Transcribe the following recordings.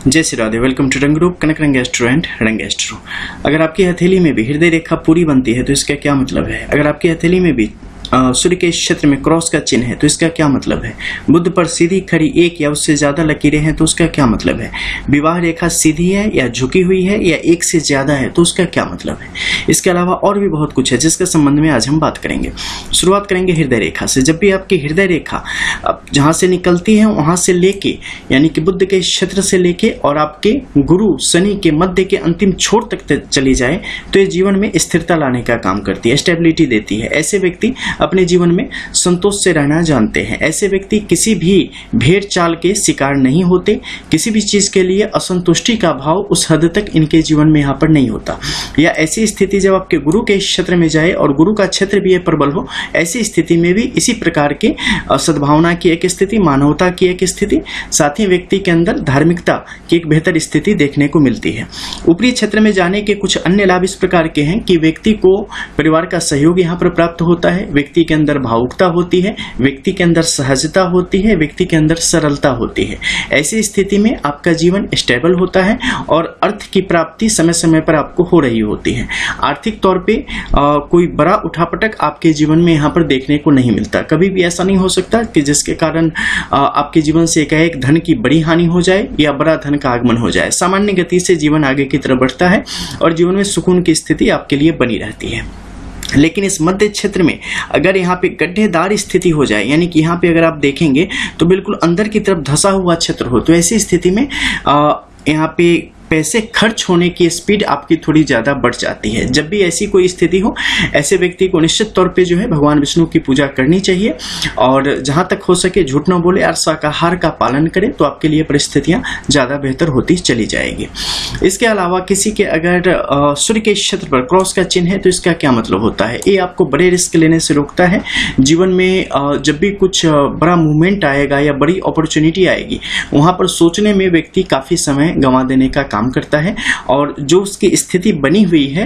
जय Shri Radhe. Welcome to रंग रूप कनक रंग एस्ट्रो एंड रंग एस्ट्रो। अगर आपकी हथेली में भी हृदय रेखा पूरी बनती है तो इसका क्या मतलब है? अगर आपकी हथेली में भी सूर्य के क्षेत्र में क्रॉस का चिन्ह है तो इसका क्या मतलब है? बुध पर सीधी खड़ी एक या उससे ज्यादा लकीरें हैं तो उसका क्या मतलब है? विवाह रेखा सीधी है या झुकी हुई है या एक से ज्यादा है तो उसका क्या मतलब है? इसके अलावा और भी बहुत कुछ है जिसके संबंध में आज हम बात करेंगे। शुरुआत करेंगे हृदय रेखा से। जब भी आपकी हृदय रेखा जहां से निकलती है वहां से लेके यानी कि बुध के क्षेत्र से लेके और आपके गुरु शनि के मध्य के अंतिम छोर तक चली जाए तो ये जीवन में स्थिरता लाने का काम करती है, स्टेबिलिटी देती है। ऐसे व्यक्ति अपने जीवन में संतोष से रहना जानते हैं। ऐसे व्यक्ति किसी भी भेड़ चाल के शिकार नहीं होते। किसी भी चीज के लिए असंतुष्टि का भाव उस हद तक इनके जीवन में यहाँ पर नहीं होता। या ऐसी स्थिति जब आपके गुरु के क्षेत्र में जाए और गुरु का क्षेत्र भी प्रबल हो, ऐसी स्थिति में भी इसी प्रकार के सद्भावना की एक स्थिति, मानवता की एक स्थिति, साथ ही व्यक्ति के अंदर धार्मिकता की एक बेहतर स्थिति देखने को मिलती है। ऊपरी क्षेत्र में जाने के कुछ अन्य लाभ इस प्रकार के हैं कि व्यक्ति को परिवार का सहयोग यहाँ पर प्राप्त होता है, व्यक्ति के अंदर भावुकता होती है, व्यक्ति के अंदर सहजता होती है, व्यक्ति के अंदर सरलता होती है। ऐसी स्थिति में आपका जीवन स्टेबल होता है और अर्थ की प्राप्ति समय समय पर आपको हो रही होती है। आर्थिक तौर पे कोई बड़ा उठापटक आपके जीवन में यहाँ पर देखने को नहीं मिलता। कभी भी ऐसा नहीं हो सकता कि जिसके कारण आपके जीवन से एकाएक धन की बड़ी हानि हो जाए या बड़ा धन का आगमन हो जाए। सामान्य गति से जीवन आगे की तरफ बढ़ता है और जीवन में सुकून की स्थिति आपके लिए बनी रहती है। लेकिन इस मध्य क्षेत्र में अगर यहाँ पे गड्ढेदार स्थिति हो जाए, यानी कि यहाँ पे अगर आप देखेंगे तो बिल्कुल अंदर की तरफ धंसा हुआ क्षेत्र हो, तो ऐसी स्थिति में यहाँ पे पैसे खर्च होने की स्पीड आपकी थोड़ी ज्यादा बढ़ जाती है। जब भी ऐसी कोई स्थिति हो, ऐसे व्यक्ति को निश्चित तौर पे जो है भगवान विष्णु की पूजा करनी चाहिए और जहां तक हो सके झूठ न बोले और शाकाहार का पालन करें तो आपके लिए परिस्थितियां ज्यादा बेहतर होती चली जाएगी। इसके अलावा किसी के अगर सूर्य के क्षेत्र पर क्रॉस का चिन्ह है तो इसका क्या मतलब होता है? ये आपको बड़े रिस्क लेने से रोकता है। जीवन में जब भी कुछ बड़ा मूवमेंट आएगा या बड़ी अपॉर्चुनिटी आएगी, वहां पर सोचने में व्यक्ति काफी समय गंवा देने का काम करता है और जो उसकी स्थिति बनी हुई है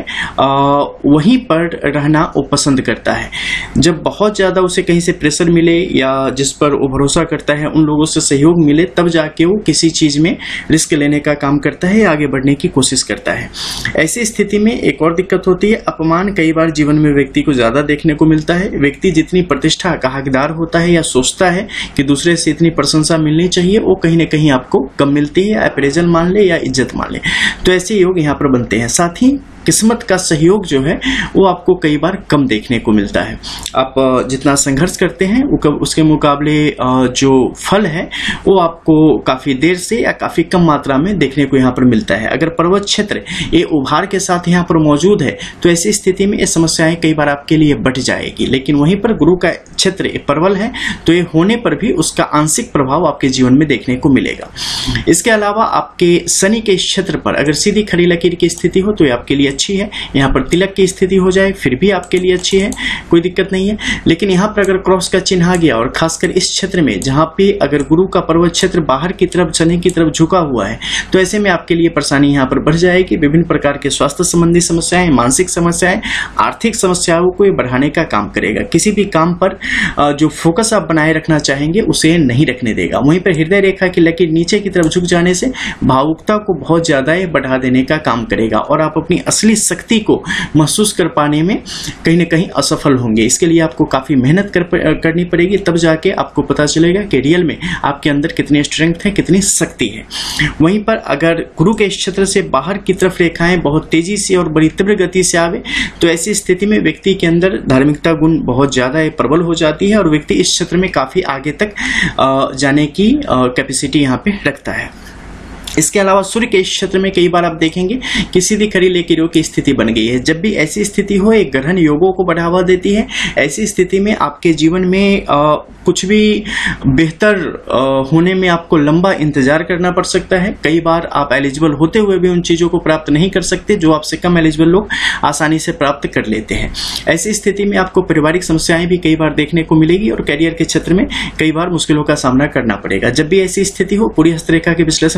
वहीं पर रहना वो पसंद करता है। जब बहुत ज्यादा उसे कहीं से प्रेशर मिले या जिस पर वो भरोसा करता है उन लोगों से सहयोग मिले, तब जाके वो किसी चीज में रिस्क लेने का काम करता है, आगे बढ़ने की कोशिश करता है। ऐसी स्थिति में एक और दिक्कत होती है, अपमान कई बार जीवन में व्यक्ति को ज्यादा देखने को मिलता है। व्यक्ति जितनी प्रतिष्ठा का हकदार होता है या सोचता है कि दूसरे से इतनी प्रशंसा मिलनी चाहिए, वो कहीं ना कहीं आपको कम मिलती है। अप्रेजल मान ले या इज्जत मान ले, तो ऐसे योग यहाँ पर बनते हैं। साथ ही किस्मत का सहयोग जो है वो आपको कई बार कम देखने को मिलता है। आप जितना संघर्ष करते हैं उसके मुकाबले जो फल है वो आपको काफी देर से या काफी कम मात्रा में देखने को यहाँ पर मिलता है। अगर पर्वत क्षेत्र ये उभार के साथ यहाँ पर मौजूद है तो ऐसी स्थिति में ये समस्याएं कई बार आपके लिए बढ़ जाएगी। लेकिन वहीं पर गुरु का क्षेत्र प्रबल है तो ये होने पर भी उसका आंशिक प्रभाव आपके जीवन में देखने को मिलेगा। इसके अलावा आपके शनि के क्षेत्र पर अगर सीधी खड़ी लकीर की स्थिति हो तो ये आपके लिए अच्छी है। यहाँ पर तिलक की स्थिति हो जाए फिर भी आपके लिए अच्छी है, कोई दिक्कत नहीं है। लेकिन यहाँ पर अगर क्रॉस का चिन्ह आ गया और खासकर इस क्षेत्र में जहाँ पे अगर गुरु का पर्वत क्षेत्र बाहर की तरफ शनि की तरफ झुका हुआ है तो ऐसे में आपके लिए परेशानी यहाँ पर बढ़ जाएगी। विभिन्न प्रकार के स्वास्थ्य संबंधी समस्याएं, मानसिक समस्याएं, आर्थिक समस्याओं को बढ़ाने का काम करेगा। किसी भी काम पर जो फोकस आप बनाए रखना चाहेंगे उसे नहीं रखने देगा। वहीं पर हृदय रेखा की लकीर नीचे की तरफ झुक जाने से भावुकता को बहुत ज्यादा बढ़ा देने का काम करेगा और आप अपनी असली शक्ति को महसूस कर पाने में कहीं ना कहीं असफल होंगे। इसके लिए आपको काफी मेहनत करनी पड़ेगी, तब जाके आपको पता चलेगा कि रियल में आपके अंदर कितनी स्ट्रेंथ है, कितनी शक्ति है। वहीं पर अगर गुरु के क्षेत्र से बाहर की तरफ रेखाएं बहुत तेजी से और बड़ी तीव्र गति से आवे तो ऐसी स्थिति में व्यक्ति के अंदर धार्मिकता गुण बहुत ज्यादा प्रबल हो जाती है और व्यक्ति इस क्षेत्र में काफी आगे तक जाने की कैपेसिटी यहाँ पे रखता है। इसके अलावा सूर्य के क्षेत्र में कई बार आप देखेंगे कि सीधी खड़ी लकीरों की स्थिति बन गई है। जब भी ऐसी स्थिति हो, एक ग्रहण योगों को बढ़ावा देती है। ऐसी स्थिति में आपके जीवन में कुछ भी बेहतर होने में आपको लंबा इंतजार करना पड़ सकता है। कई बार आप एलिजिबल होते हुए भी उन चीजों को प्राप्त नहीं कर सकते जो आपसे कम एलिजिबल लोग आसानी से प्राप्त कर लेते हैं। ऐसी स्थिति में आपको पारिवारिक समस्याएं भी कई बार देखने को मिलेगी और कैरियर के क्षेत्र में कई बार मुश्किलों का सामना करना पड़ेगा। जब भी ऐसी स्थिति हो, पूरी हस्तरेखा के विश्लेषण के पश्चात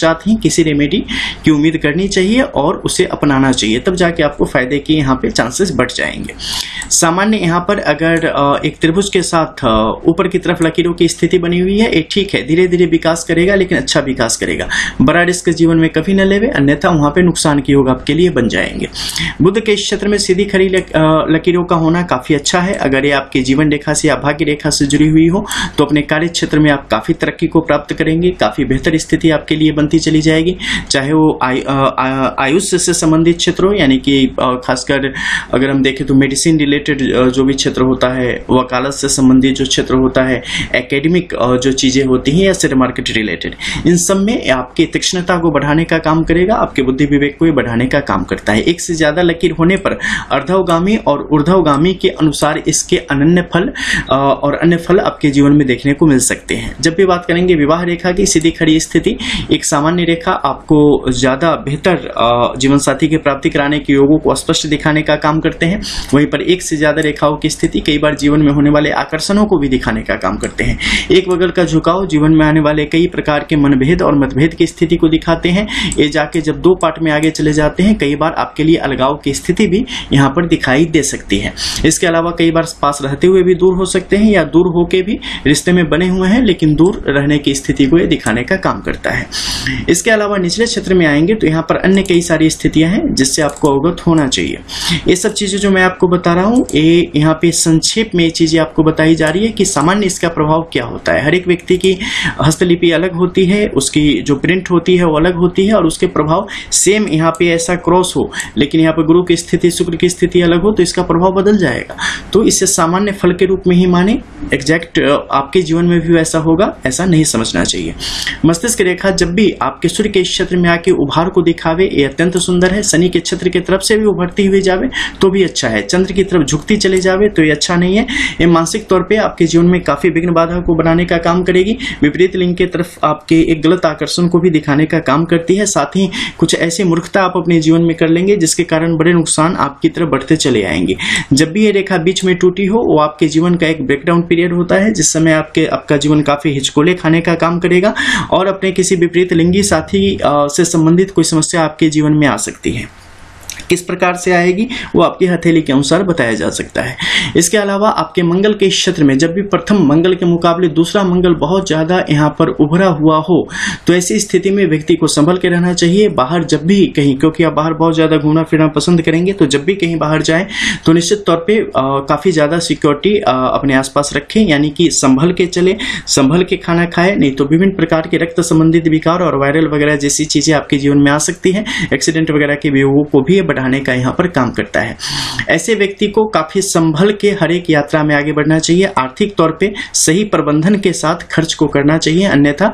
पश्चात ही किसी रेमेडी की उम्मीद करनी चाहिए और उसे अपनाना चाहिए, तब जाके आपको फायदे के यहाँ पे चांसेस बढ़ जाएंगे। सामान्य यहाँ पर अगर एक त्रिभुज के साथ ऊपर की तरफ लकीरों की स्थिति बनी हुई है, ये ठीक है, धीरे धीरे विकास करेगा, लेकिन अच्छा विकास करेगा। बड़ा रिस्क जीवन में कभी न लेवे, अन्यथा वहां पे नुकसान के योग आपके लिए बन जाएंगे। बुध के क्षेत्र में सीधी खड़ी लकीरों का होना काफी अच्छा है। अगर ये आपके जीवन रेखा से या भाग्य रेखा से जुड़ी हुई हो तो अपने कार्य क्षेत्र में आप काफी तरक्की को प्राप्त करेंगे, काफी बेहतर स्थिति आपके लिए बनती चली जाएगी। चाहे वो आयुष से संबंधित क्षेत्र हो, यानी कि खासकर अगर हम देखें तो मेडिसिन रिलेटेड जो भी क्षेत्र होता है, वकालत से संबंधित जो क्षेत्र होता है, एकेडमिक जो चीजें होती हैं या शेयर मार्केट रिलेटेड, इन सब में आपकी तीक्ष्णता को बढ़ाने का काम करेगा, आपके बुद्धि विवेक को बढ़ाने का काम करता है। एक से ज्यादा लकीर होने पर अर्धवगामी और ऊर्ध्वगामी के अनुसार इसके अनन्य फल और अन्य फल आपके जीवन में देखने को मिल सकते हैं। जब भी बात करेंगे विवाह रेखा की सीधी खड़ी स्थिति, एक सामान्य रेखा आपको ज्यादा बेहतर जीवन साथी की प्राप्ति कराने के योगों को स्पष्ट दिखाने का काम करते हैं। वहीं पर एक से ज्यादा रेखाओं की स्थिति कई बार जीवन में होने वाले आकर्षणों को भी दिखाने का काम करते हैं। एक बगल का झुकाव जीवन में आने वाले कई प्रकार के मनभेद और मतभेद की स्थिति को दिखाते हैं। ये जाके जब दो पार्ट में आगे चले जाते हैं, कई बार आपके लिए अलगाव की स्थिति भी यहाँ पर दिखाई दे सकती है। इसके अलावा कई बार पास रहते हुए भी दूर हो सकते हैं, या दूर होके भी रिश्ते में बने हुए हैं लेकिन दूर रहने की स्थिति को ये दिखाने का काम करता है। इसके अलावा निचले क्षेत्र में आएंगे तो यहाँ पर अन्य कई सारी स्थितियां हैं जिससे आपको अवगत होना चाहिए। ये सब चीजें जो मैं आपको बता रहा हूँ, ये यहाँ पे संक्षेप में ये चीजें आपको बताई जा रही है कि सामान्य इसका प्रभाव क्या होता है। हर एक व्यक्ति की हस्तलिपि अलग होती है, उसकी जो प्रिंट होती है वो अलग होती है, और उसके प्रभाव सेम यहाँ पे ऐसा क्रॉस हो, लेकिन यहाँ पे गुरु की स्थिति, शुक्र की स्थिति अलग हो तो इसका प्रभाव बदल जाएगा। तो इसे सामान्य फल के रूप में ही माने, एग्जैक्ट आपके जीवन में भी वैसा होगा ऐसा नहीं समझना चाहिए। मस्तिष्क रेखा जब भी आपके सूर्य के क्षेत्र में आके उभार को दिखावे, ये अत्यंत सुंदर है। शनि के क्षेत्र की तरफ से भी उभरती हुई जावे तो भी अच्छा है, चंद्र की तरफ झुकती चले जावे तो ये अच्छा नहीं है। ये मानसिक तौर पे आपके जीवन में काफी विघ्न बाधा को बनाने का काम करेगी। विपरीत लिंग की तरफ आपके एक गलत आकर्षण को भी दिखाने का काम करती है। साथ ही कुछ ऐसी मूर्खता आप अपने जीवन में कर लेंगे जिसके कारण बड़े नुकसान आपकी तरफ बढ़ते चले आएंगे। जब भी ये रेखा बीच में टूटी हो, वो आपके जीवन का एक ब्रेकडाउन पीरियड होता है, जिस समय आपका जीवन काफी हिचकोले खाने का काम करेगा और अपने किसी विपरीत लिंगी साथी से संबंधित कोई समस्या आपके जीवन में आ सकती है। किस प्रकार से आएगी वो आपकी हथेली के अनुसार बताया जा सकता है। इसके अलावा आपके मंगल के क्षेत्र में जब भी प्रथम मंगल के मुकाबले दूसरा मंगल बहुत ज्यादा यहाँ पर उभरा हुआ हो तो ऐसी स्थिति में व्यक्ति को संभल के रहना चाहिए। बाहर जब भी कहीं, क्योंकि आप बाहर बहुत ज्यादा घूमना फिरना पसंद करेंगे, तो जब भी कहीं बाहर जाए तो निश्चित तौर पे काफी ज्यादा सिक्योरिटी अपने आसपास रखें, यानी कि संभल के चले, संभल के खाना खाए, नहीं तो विभिन्न प्रकार के रक्त संबंधित विकार और वायरल वगैरह जैसी चीजें आपके जीवन में आ सकती है। एक्सीडेंट वगैरह के योगों को भी बढ़ाने का यहाँ पर काम करता है। ऐसे व्यक्ति को काफी संभल के हर एक यात्रा में आगे बढ़ना चाहिए। आर्थिक तौर पे सही प्रबंधन के साथ खर्च को करना चाहिए, अन्यथा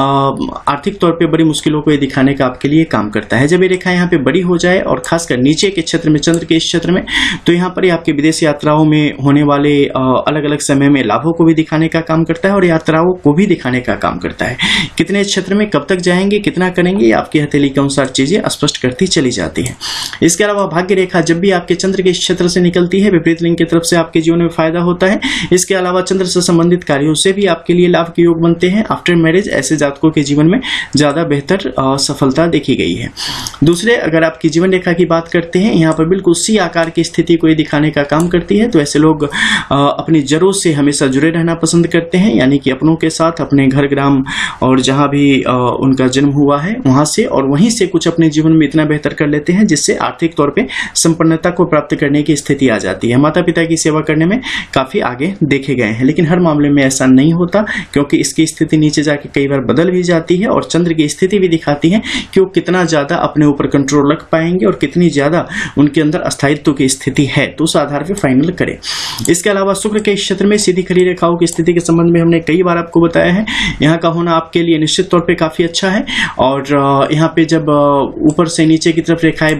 आर्थिक तौर पे बड़ी मुश्किलों को ये दिखाने का आपके लिए काम करता है। जब ये रेखा यहाँ पे बड़ी हो जाए और खासकर नीचे के क्षेत्र में, चंद्र के इस क्षेत्र में, तो यहाँ पर आपके विदेश यात्राओं में होने वाले अलग अलग समय में लाभों को भी दिखाने का काम करता है और यात्राओं को भी दिखाने का काम करता है। कितने क्षेत्र में कब तक जाएंगे, कितना करेंगे, आपकी हथेली के अनुसार चीजें स्पष्ट करती चली जाती है। इसके अलावा भाग्य रेखा जब भी आपके चंद्र के क्षेत्र से निकलती है, विपरीत लिंग की तरफ से आपके जीवन में फायदा होता है। इसके अलावा चंद्र से संबंधित कार्यों से भी आपके लिए लाभ के योग बनते हैं। आफ्टर मैरिज ऐसे जातकों के जीवन में ज्यादा बेहतर सफलता देखी गई है। दूसरे, अगर आपकी जीवन रेखा की बात करते हैं, यहाँ पर बिल्कुल सी आकार की स्थिति को ये दिखाने का काम करती है। तो ऐसे लोग अपनी जड़ों से हमेशा जुड़े रहना पसंद करते हैं, यानी कि अपनों के साथ, अपने घर ग्राम और जहां भी उनका जन्म हुआ है वहां से, और वहीं से कुछ अपने जीवन में इतना बेहतर कर लेते हैं जिससे आर्थिक तौर पे संपन्नता को प्राप्त करने की स्थिति आ जाती है। माता पिता की सेवा करने में काफी आगे देखे गए हैं, लेकिन हर मामले में ऐसा नहीं होता, क्योंकि इसकी स्थिति नीचे जाके कई बार बदल भी जाती है और चंद्र की स्थिति भी दिखाती है कि वो कितना ज्यादा अपने ऊपर कंट्रोल रख पाएंगे और कितनी ज्यादा उनके अंदर अस्थायित्व की स्थिति है, तो उस आधार पर फाइनल करें। इसके अलावा शुक्र के क्षेत्र में सीधी खड़ी रेखाओं की स्थिति के संबंध में हमने कई बार आपको बताया है, यहाँ का होना आपके लिए निश्चित तौर पर काफी अच्छा है। और यहाँ पे जब ऊपर से नीचे की तरफ रेखाएं बन जाती है,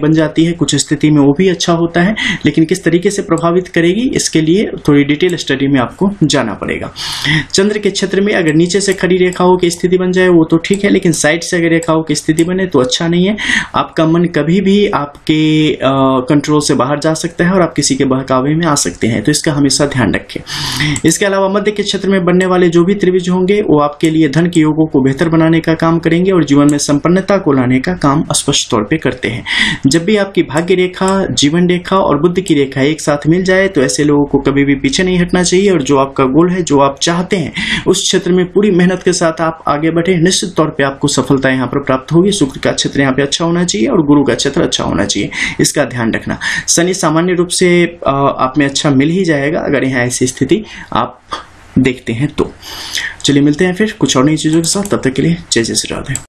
है, कुछ स्थिति में वो भी अच्छा होता है, लेकिन किस तरीके से प्रभावित करेगी इसके लिए थोड़ी डिटेल स्टडी में आपको जाना पड़ेगा। चंद्र के क्षेत्र में अगर नीचे से खड़ी रेखाओं की स्थिति बन जाए वो तो ठीक है, लेकिन साइड से अगर रेखाओं की स्थिति बने तो अच्छा नहीं है। आपका मन कभी भी आपके कंट्रोल से बाहर जा सकता है और आप किसी के बहकावे में आ सकते हैं, तो इसका हमेशा ध्यान रखें। इसके अलावा मध्य के क्षेत्र में बनने वाले जो भी त्रिभुज होंगे वो आपके लिए धन के योगों को बेहतर बनाने का काम करेंगे और जीवन में संपन्नता को लाने का काम स्पष्ट तौर पे करते हैं। जब भी आपकी भाग्य रेखा, जीवन रेखा और बुद्धि की रेखा एक साथ मिल जाए तो ऐसे लोगों को कभी भी पीछे नहीं हटना चाहिए और जो आपका गोल है, जो आप चाहते हैं उस क्षेत्र में पूरी मेहनत के साथ आप आगे बढ़े, निश्चित तौर पे आपको सफलता यहाँ पर प्राप्त होगी। शुक्र का क्षेत्र यहाँ पे अच्छा होना चाहिए और गुरु का क्षेत्र अच्छा होना चाहिए, इसका ध्यान रखना। शनि सामान्य रूप से आप में अच्छा मिल ही जाएगा अगर यहाँ ऐसी स्थिति आप देखते हैं तो। चलिए मिलते हैं फिर कुछ और नई चीजों के साथ, तब तक के लिए जय जय श्री राधे।